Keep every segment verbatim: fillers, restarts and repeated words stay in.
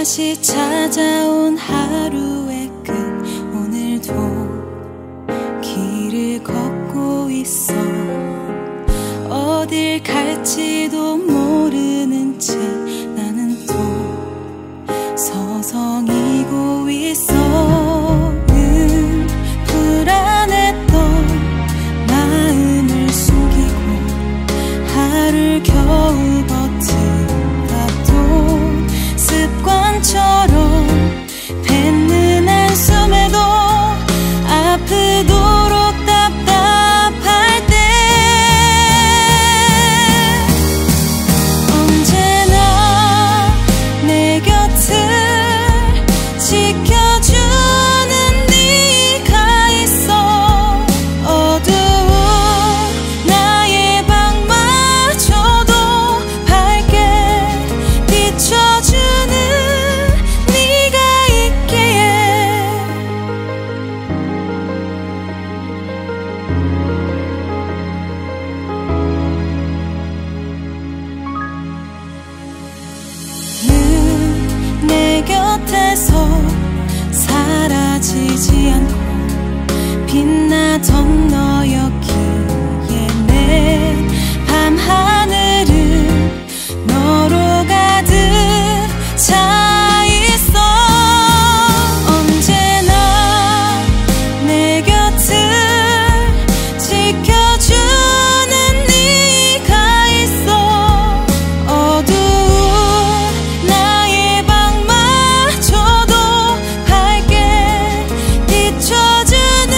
다시 찾아온 하루의 끝, 오늘도 길을 걷고 있어. 어딜 갈지도 모르는 채 나는 또 서성이고 있어. 늘 불안했던 마음을 숨기고 하루 겨우 버티다도 습관처럼 뱉는 한숨에도 아프도록 답답할 때 언제나 내 곁을 지켜주는 네가 있어. 어두운 나의 방마저도 밝게 비춰주는 네가 있기에. 늘 내 곁에서 사라지지 않고 빛나던 너였기에 내 밤하늘은 너로 가득 차 있어. 언제나 내 곁을 지켜주는 네가 있어. 어두운 나의 방마저도 밝게 비춰주는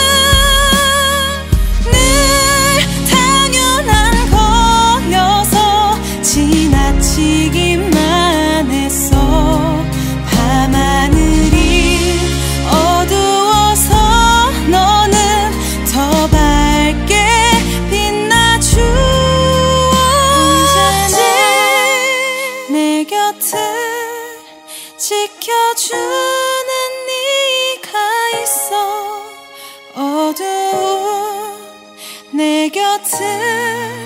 늘 당연한 거여서 지나치기만 했어. 밤하늘이 어두워서 너는 더 밝게 빛나주어. 언제나 내 곁을 지켜주는 네가 있어. 어두운 내 곁을